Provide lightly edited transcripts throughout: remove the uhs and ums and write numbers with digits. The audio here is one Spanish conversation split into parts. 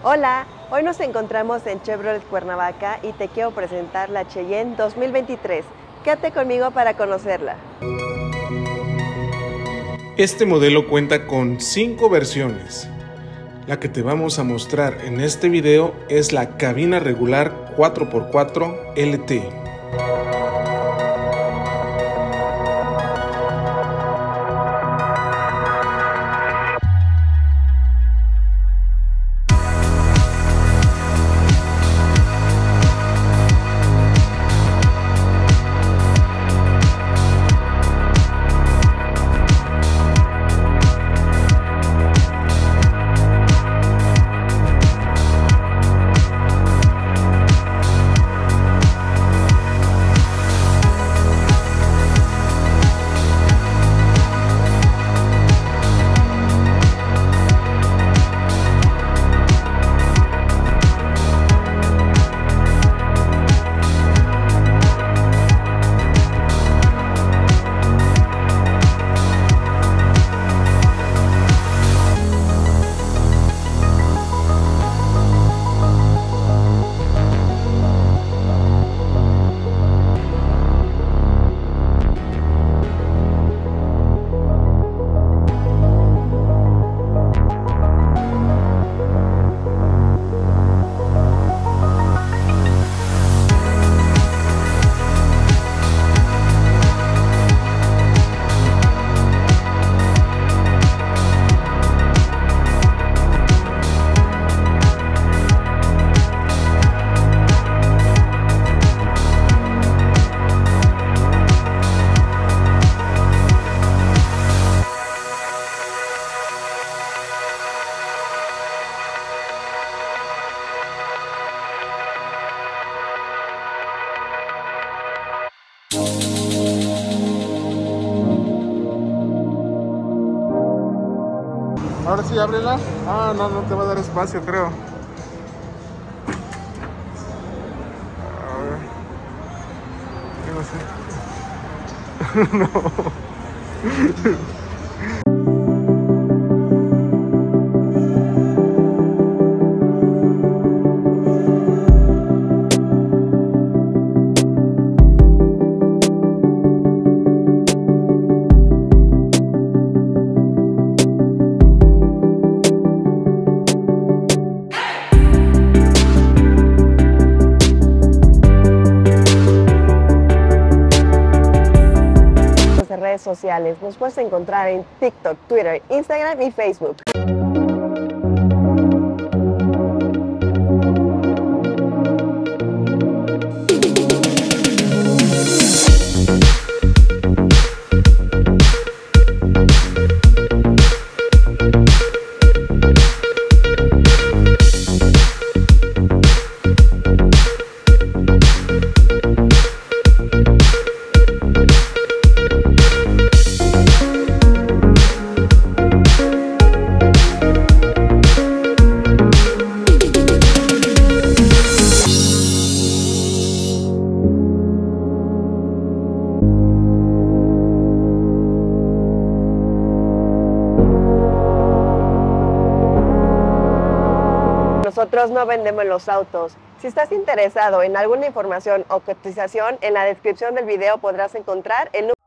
Hola, hoy nos encontramos en Chevrolet Cuernavaca y te quiero presentar la Cheyenne 2023. Quédate conmigo para conocerla. Este modelo cuenta con 5 versiones. La que te vamos a mostrar en este video es la cabina regular 4x4 LT. Ahora sí, ábrela. Ah, no, no te va a dar espacio, creo. A ver. Yo no sé. No. Redes sociales. Nos puedes encontrar en TikTok, Twitter, Instagram y Facebook. Nosotros no vendemos los autos. Si estás interesado en alguna información o cotización, en la descripción del video podrás encontrar el número.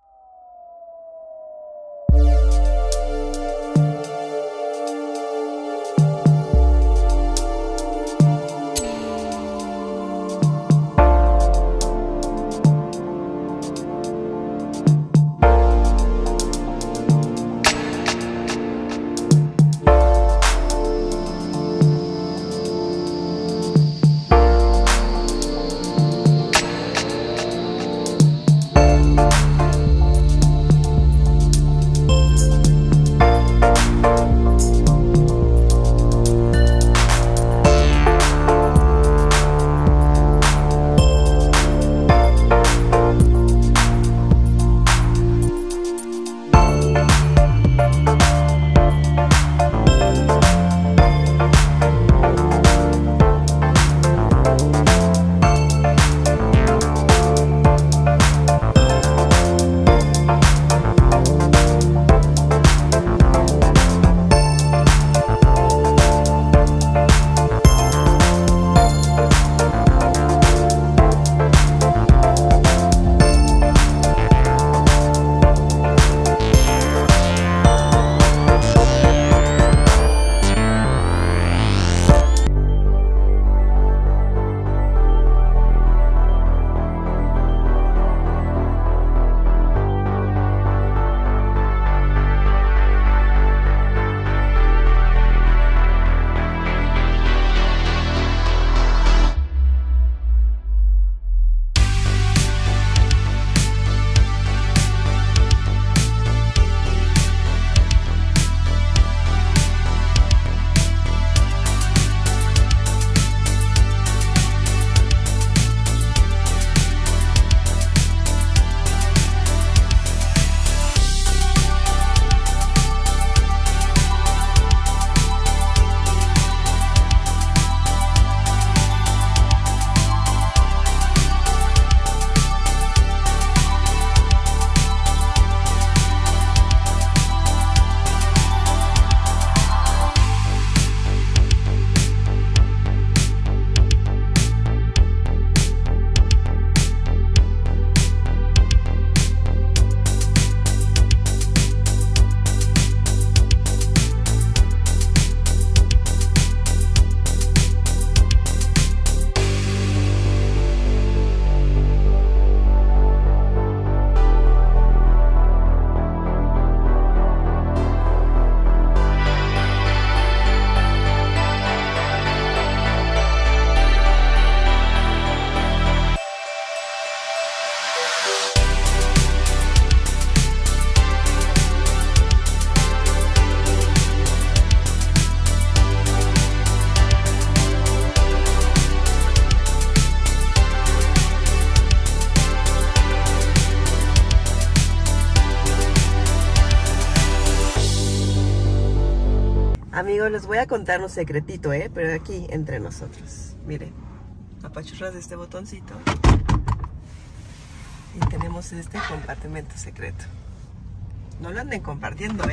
Amigos, les voy a contar un secretito, pero aquí entre nosotros. Miren, apachurras este botoncito y tenemos este compartimento secreto. No lo anden compartiendo,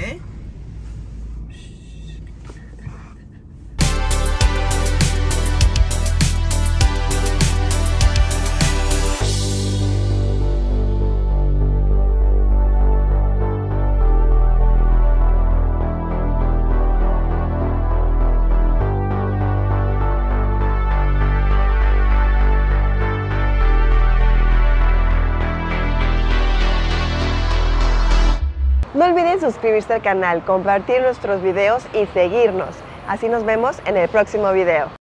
No olviden suscribirse al canal, compartir nuestros videos y seguirnos. Así nos vemos en el próximo video.